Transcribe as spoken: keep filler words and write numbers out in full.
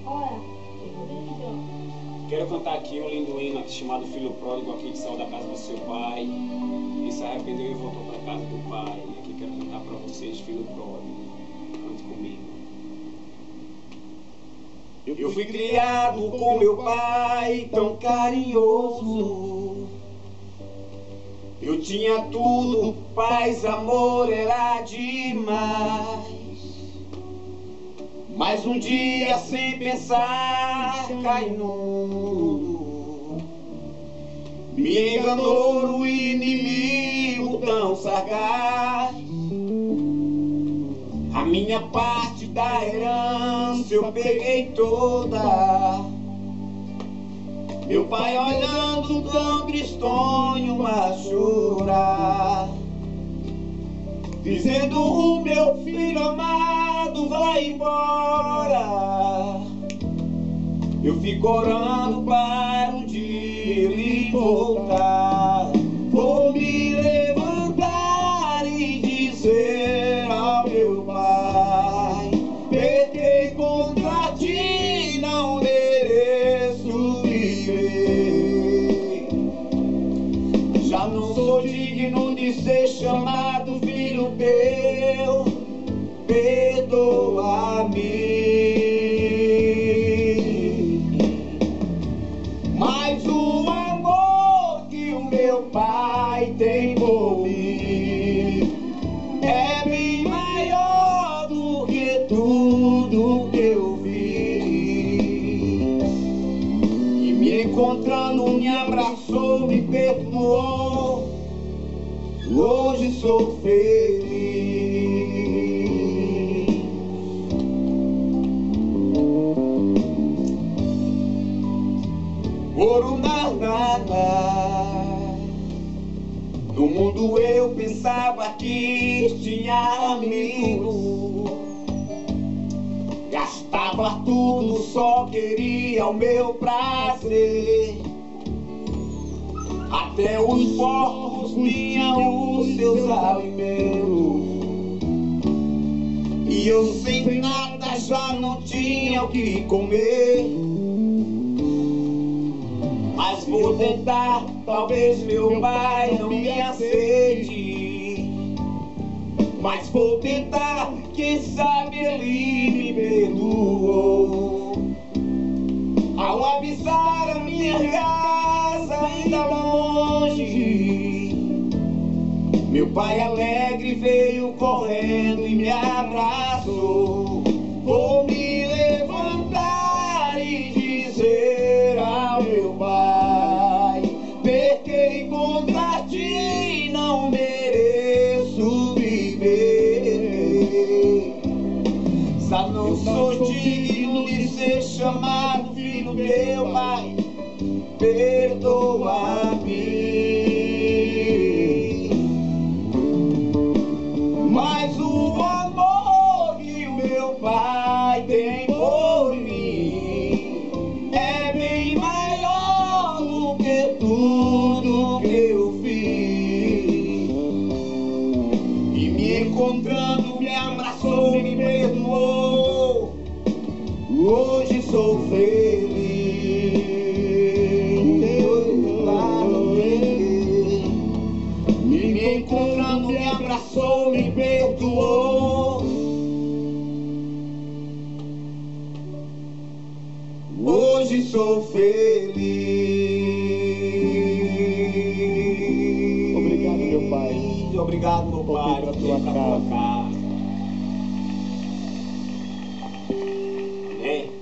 Quero cantar aqui um lindo hino chamado Filho Pródigo, aqui que saiu da casa do seu pai e se arrependeu e voltou para a casa do pai. E aqui quero cantar para vocês, Filho Pródigo. Cante comigo. Eu fui criado com meu pai tão carinhoso. Eu tinha tudo, paz, amor, era demais. Mas um dia, sem pensar, caí nu. Me enganou o inimigo tão sagaz. A minha parte da herança eu peguei toda. Meu pai olhando tão tristonho a chorar, dizendo: o meu filho amado vai embora. Eu fico orando para um dia ele voltar. Vou me levantar e dizer ao meu pai: pequei contra ti, não mereço viver. Já não sou digno de ser chamado filho teu, perdoa-me. Mas o amor que o meu pai tem por mim é bem maior do que tudo que eu vi. E me encontrando me abraçou, me perdoou. Hoje sou feliz. Ouro na nada. No mundo eu pensava que tinha amigo. Gastava tudo, só queria o meu prazer. Até os porcos tinham os seus alimentos. E eu sem nada já não tinha o que comer. Mas vou tentar, talvez meu pai não me aceite. Mas vou tentar, quem sabe ele me perdoou. Ao avisar a minha casa ainda longe, meu pai alegre veio correndo e me abraçou. Vou me levantar e dizer ao meu pai: pequei contra ti, não mereço viver. Já não sou digno de ser chamado filho teu, pai, perdoa-me. Mas o amor que o meu pai tem por mim é bem maior do que tudo que eu fiz. E me encontrando me abraçou, me perdoou. Hoje sou feliz. Me encontrando me abraçou, me perdoou. Hoje sou feliz. Obrigado, meu pai. Obrigado, meu pai, pela por tua tua casa. casa. É.